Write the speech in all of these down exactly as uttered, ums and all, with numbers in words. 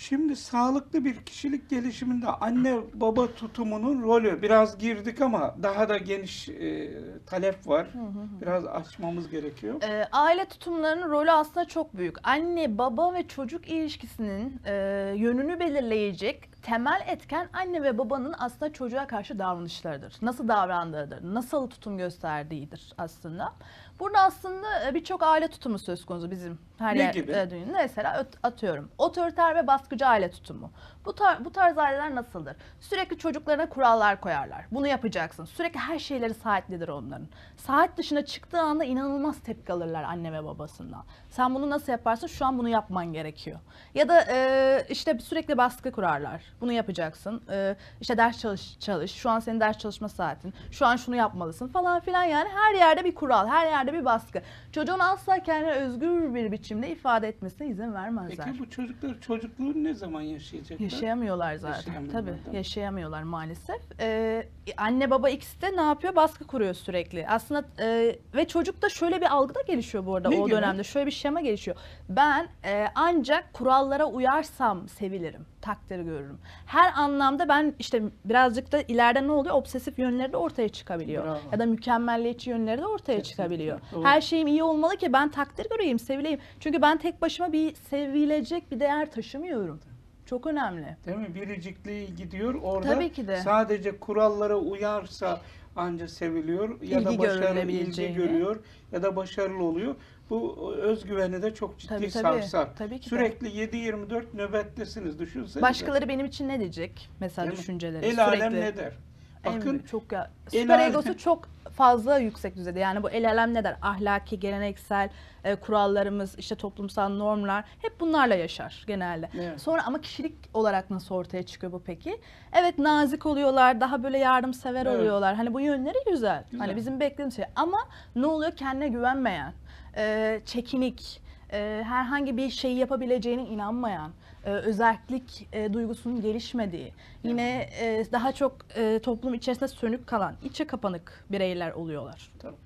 Şimdi sağlıklı bir kişilik gelişiminde anne baba tutumunun rolü biraz girdik ama daha da geniş e, talep var. Hı hı hı. Biraz açmamız gerekiyor. Ee, aile tutumlarının rolü aslında çok büyük. Anne, baba ve çocuk ilişkisinin e, yönünü belirleyecek temel etken anne ve babanın aslında çocuğa karşı davranışlarıdır. Nasıl davrandığıdır, nasıl tutum gösterdiğidir aslında. Burada aslında e, birçok aile tutumu söz konusu bizim her Ne yer gibi? e, dünyada. Mesela öt- atıyorum otoriter ve baskıcı aile tutumu. Bu, tar bu tarz aileler nasıldır? Sürekli çocuklarına kurallar koyarlar. Bunu yapacaksın. Sürekli her şeyleri saatlidir onların. Saat dışına çıktığı anda inanılmaz tepki alırlar anne ve babasından. Sen bunu nasıl yaparsın? Şu an bunu yapman gerekiyor. Ya da e, işte sürekli baskı kurarlar. Bunu yapacaksın. E, işte ders çalış, çalış. Şu an senin ders çalışma saatin. Şu an şunu yapmalısın falan filan yani. Her yerde bir kural, her yerde bir baskı. Çocuğun asla kendini özgür bir biçimde ifade etmesine izin vermezler. Peki bu çocuklar çocukluğunu ne zaman yaşayacaklar? Yaşayamıyorlar zaten. Yaşayamıyorlar, Tabii değil mi? yaşayamıyorlar maalesef. Ee, anne baba ikisi de ne yapıyor? Baskı kuruyor sürekli. Aslında e, ve çocukta şöyle bir algı da gelişiyor bu arada Ne o gibi? dönemde. Şöyle bir şema gelişiyor. Ben e, ancak kurallara uyarsam sevilirim, takdir görürüm. Her anlamda ben işte birazcık da ileride ne oluyor? Obsesif yönleri de ortaya çıkabiliyor. Bravo. Ya da mükemmelliyetçi yönleri de ortaya Kesinlikle, çıkabiliyor. doğru. Her şeyim iyi olmalı ki ben takdir göreyim, sevileyim. Çünkü ben tek başıma bir sevilecek bir değer taşımıyorum. Çok önemli. Değil mi? Biricikliği gidiyor orada. Tabii ki de. Sadece kurallara uyarsa anca seviliyor ya İlgi da başarılı ilgi görülebileceğini. görüyor ya da başarılı oluyor. Bu özgüveni de çok ciddi Tabii, tabii. sarsar. Tabii ki de. Sürekli yedi yirmi dört nöbettesiniz düşünsenize. Başkaları benim için ne diyecek? Mesela Değil mi? düşünceleri El sürekli. alem ne der? En Bakın büyük, çok ya, el süper alem- egosu çok fazla yüksek düzeyde. Yani bu el alem ne der? Ahlaki, geleneksel e, kurallarımız, işte toplumsal normlar hep bunlarla yaşar genelde. Evet. Sonra ama kişilik olarak nasıl ortaya çıkıyor bu peki? Evet, nazik oluyorlar, daha böyle yardımsever Evet. oluyorlar. Hani bu yönleri güzel. Güzel. Hani bizim beklediğimiz şey. Ama ne oluyor? Kendine güvenmeyen, e, çekinik, e, herhangi bir şeyi yapabileceğine inanmayan, e, özellik e, duygusunun gelişmediği, yine e, daha çok e, toplum içerisinde sönük kalan, içe kapanık bireyler oluyorlar. Tamam.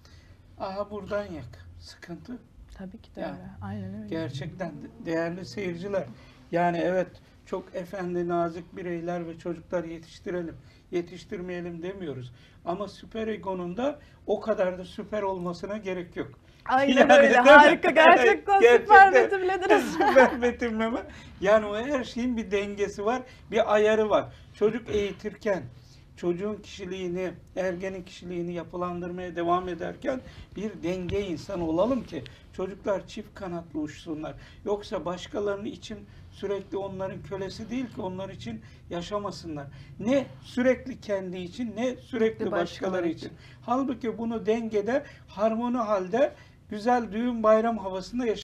Aha buradan yak. Sıkıntı. Tabii ki de Yani, öyle. Aynen öyle. Gerçekten de- değerli seyirciler. Yani evet çok efendi, nazik bireyler ve çocuklar yetiştirelim. Yetiştirmeyelim demiyoruz. Ama süper egonun da o kadar da süper olmasına gerek yok. Aynen Yani öyle. değil mi? Harika. Gerçekten, süper Gerçekten betimlediniz. süper betimleme. Yani o her şeyin bir dengesi var, bir ayarı var. Çocuk eğitirken, çocuğun kişiliğini, ergenin kişiliğini yapılandırmaya devam ederken bir denge insanı olalım ki çocuklar çift kanatlı uçsunlar. Yoksa başkalarının için sürekli onların kölesi değil ki onlar için yaşamasınlar. Ne sürekli kendi için ne sürekli Başkaları başkaları için. için. Halbuki bunu dengede, harmoni halde güzel düğün bayram havasında yaşamak